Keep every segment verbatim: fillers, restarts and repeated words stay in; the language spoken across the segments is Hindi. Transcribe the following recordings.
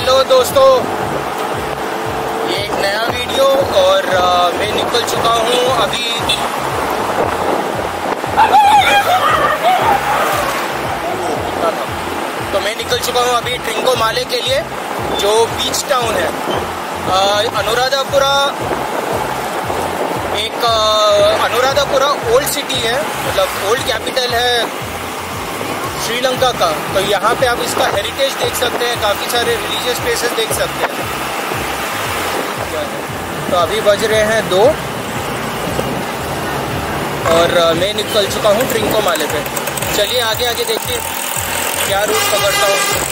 हेलो दोस्तों, ये एक नया वीडियो और आ, मैं निकल चुका हूँ अभी तो मैं निकल चुका हूँ अभी ट्रिंकोमाले के लिए, जो बीच टाउन है। आ, अनुराधापुरा एक आ, अनुराधापुरा ओल्ड सिटी है, मतलब ओल्ड कैपिटल है श्रीलंका का। तो यहाँ पे आप इसका हेरिटेज देख सकते हैं, काफ़ी सारे रिलीजियस प्लेसेस देख सकते हैं। तो अभी बज रहे हैं दो और मैं निकल चुका हूँ ट्रिंकोमाले पे। चलिए आगे आगे देखिए क्या रूट पकड़ता हूँ।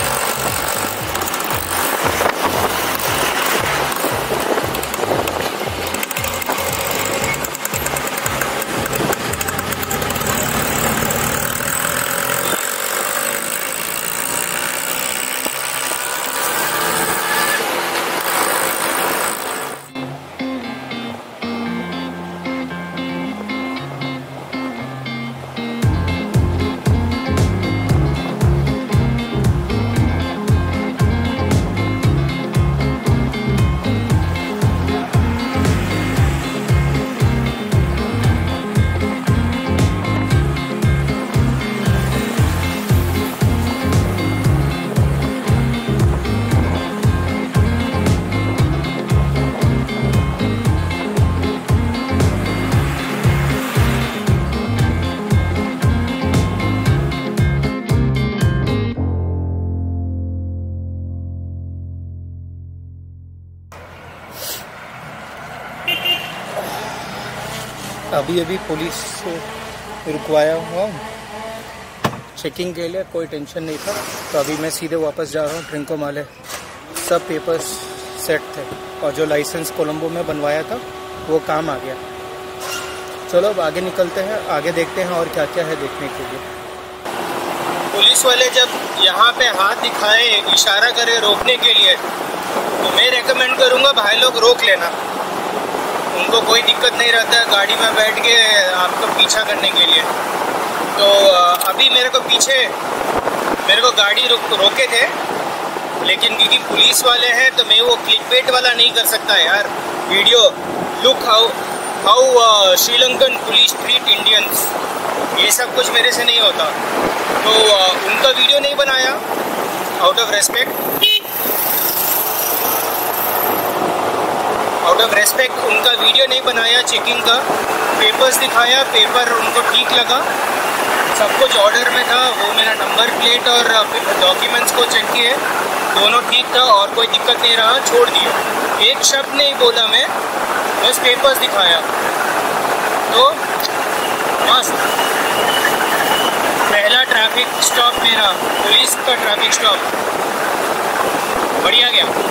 अभी अभी पुलिस से रुकवाया हुआ चेकिंग के लिए, कोई टेंशन नहीं था। तो अभी मैं सीधे वापस जा रहा हूँ ट्रिंकोमाले। सब पेपर्स सेट थे और जो लाइसेंस कोलंबो में बनवाया था वो काम आ गया। चलो अब आगे निकलते हैं, आगे देखते हैं और क्या क्या है देखने के लिए। पुलिस वाले जब यहाँ पे हाथ दिखाए, इशारा करे रोकने के लिए, तो मैं रेकमेंड करूँगा भाई लोग रोक लेना। उनको कोई दिक्कत नहीं रहता है गाड़ी में बैठ के आपको पीछा करने के लिए। तो अभी मेरे को पीछे मेरे को गाड़ी रो, रोके थे, लेकिन क्योंकि पुलिस वाले हैं तो मैं वो क्लिकबेट वाला नहीं कर सकता यार video. Look how how Sri Lankan police treat Indians, ये सब कुछ मेरे से नहीं होता। तो uh, उनका वीडियो नहीं बनाया out of respect out of respect उनका वीडियो नहीं बनाया चेकिंग का। पेपर्स दिखाया, पेपर उनको ठीक लगा, सब कुछ ऑर्डर में था। वो मेरा नंबर प्लेट और डॉक्यूमेंट्स को चेक किए, दोनों ठीक था और कोई दिक्कत नहीं रहा, छोड़ दिए। एक शब्द नहीं बोला मैं, बस पेपर्स दिखाया। तो मस्त पहला ट्रैफिक स्टॉप मेरा, पुलिस का ट्रैफिक स्टॉप, बढ़िया गया।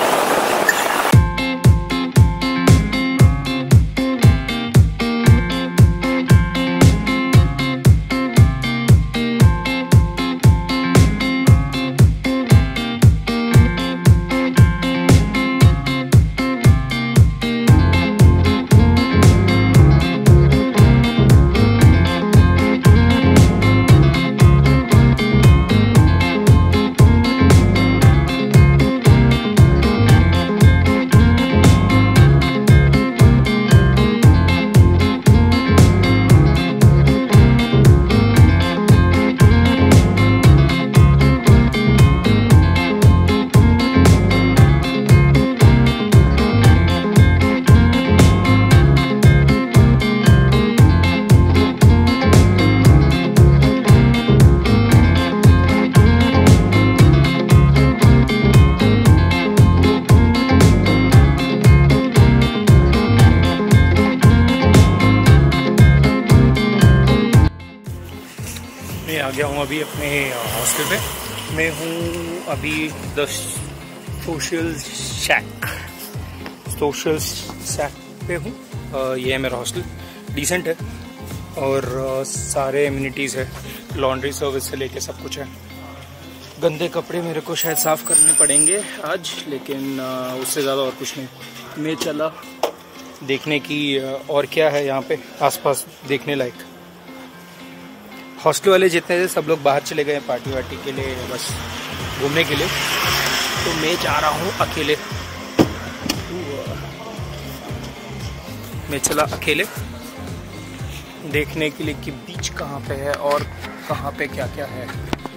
मैं आ गया हूँ अभी अपने हॉस्टल पे। मैं हूँ अभी the social shack social shack पे हूँ। ये है मेरा हॉस्टल, डिसेंट है और सारे एमिनिटीज़ है, लॉन्ड्री सर्विस से लेके सब कुछ है। गंदे कपड़े मेरे को शायद साफ़ करने पड़ेंगे आज, लेकिन उससे ज़्यादा और कुछ नहीं। मैं चला देखने की और क्या है यहाँ पे आसपास देखने लायक। हॉस्टल वाले जितने थे सब लोग बाहर चले गए पार्टी वार्टी के लिए, बस घूमने के लिए। तो मैं जा रहा हूँ अकेले। मैं चला अकेले देखने के लिए कि बीच कहाँ पे है और कहाँ पे क्या क्या है।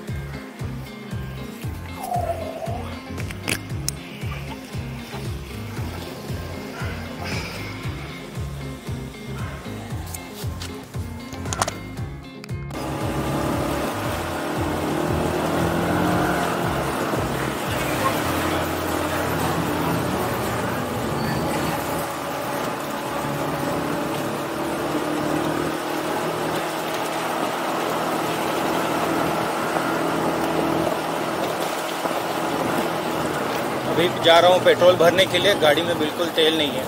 अभी जा रहा हूँ पेट्रोल भरने के लिए, गाड़ी में बिल्कुल तेल नहीं है।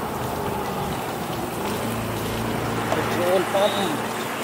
पेट्रोल पंप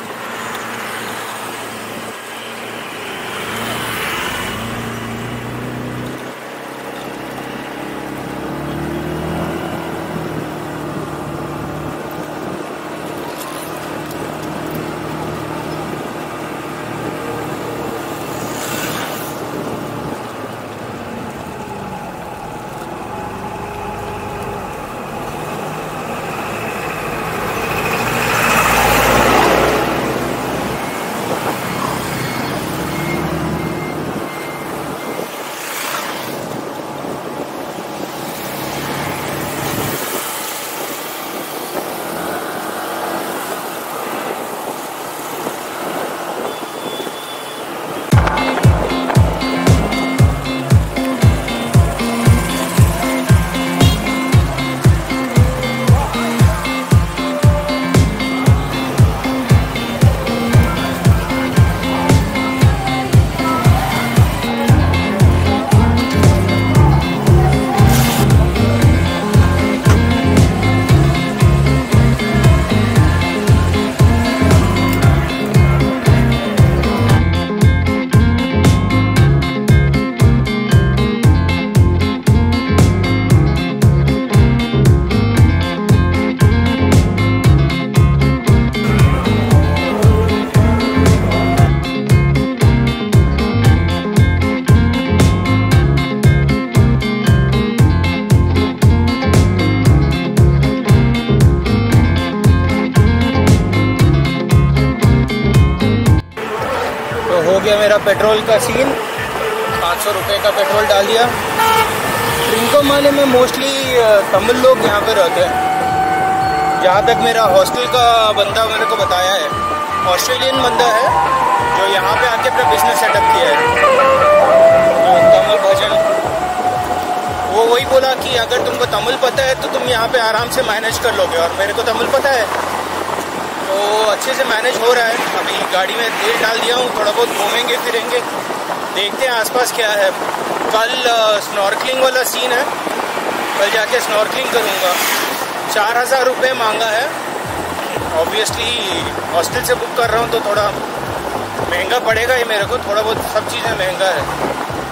हो गया मेरा पेट्रोल का सीन। पाँच सौ रुपये का पेट्रोल डाल दिया। ट्रिंकोमाले में मोस्टली तमिल लोग यहाँ पे रहते हैं, जहाँ तक मेरा हॉस्टल का बंदा मेरे को बताया है। ऑस्ट्रेलियन बंदा है जो यहाँ पे आके अपना बिजनेस सेटअप किया है, तमिल भजन। वो वही बोला कि अगर तुमको तमिल पता है तो तुम यहाँ पे आराम से मैनेज कर लोगे, और मेरे को तमिल पता है तो अच्छे से मैनेज हो रहा है। अभी गाड़ी में तेल डाल दिया हूँ, थोड़ा बहुत घूमेंगे फिरेंगे, देखते हैं आसपास क्या है। कल स्नॉर्कलिंग वाला सीन है, कल जाके स्नॉर्कलिंग करूँगा। चार हज़ार रुपये मांगा है। ऑब्वियसली हॉस्टल से बुक कर रहा हूँ तो थोड़ा महंगा पड़ेगा ही मेरे को, थोड़ा बहुत सब चीज़ें महंगा है।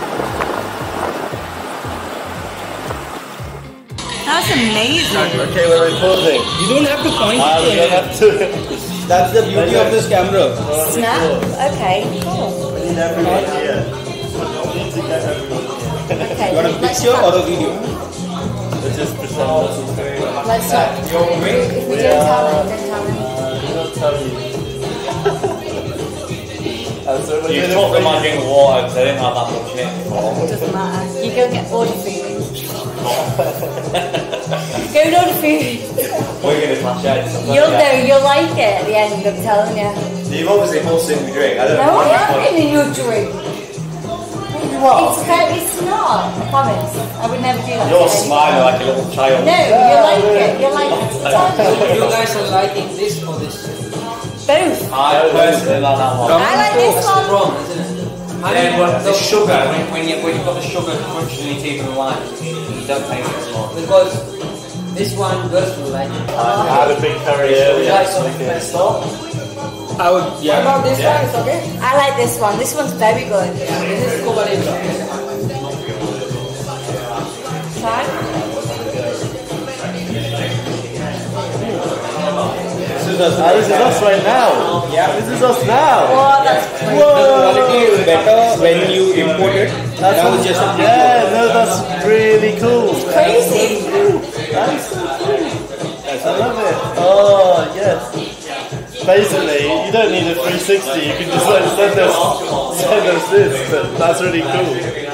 That's amazing. Okay, we're recording. You don't have to point Ah, we don't have to. That's the beauty of this camera. Snap? Okay, cool. We need everyone here. We need to get everyone here. Okay, You want a let's picture start. or a video? Let's just pretend that's what's going on. Let's start. If we don't tell them, then tell them. Uh, we don't tell you. And so we're You gonna talk bring- about drinking water because I didn't have that much in it before. Doesn't matter. You go get order food. Go and order food. We're going to clash out. You'll know, you'll like it at the end, I'm telling you. You've obviously forcing me drink. I don't No, know. I am getting your drink. It's, fair, it's not, I promise. I would never do that. You're to anyone. smiling like a little child. No, you like it. You like it. Totally. You guys are liking this or this? Both. I personally like that one. I like this one. Wrong, isn't it? I Yeah, mean, but the the- sugar, when, when, you, when you've got the sugar crunch in your teeth and the lime, you don't taste it as much. because this one girls will like it. I had a big curry Would you earlier. like some first off? I would, What yeah. about this one? It's okay? I like this one. This one's very good. This is Cobalibra. Try. This is is us. Ah, this is us right now. Yeah, this is us now. Oh, that's crazy. Whoa. The quality is better when you import it. That's Now it's just a yeah, no, that's really cool. Crazy. That is so cool. I love it. Oh, yes. Basically, you don't need a three sixty. You can just like send us, send us this. But that's really cool.